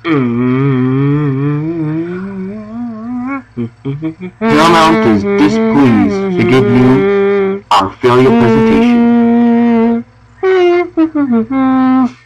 Paramount is displeased to give you our failure presentation.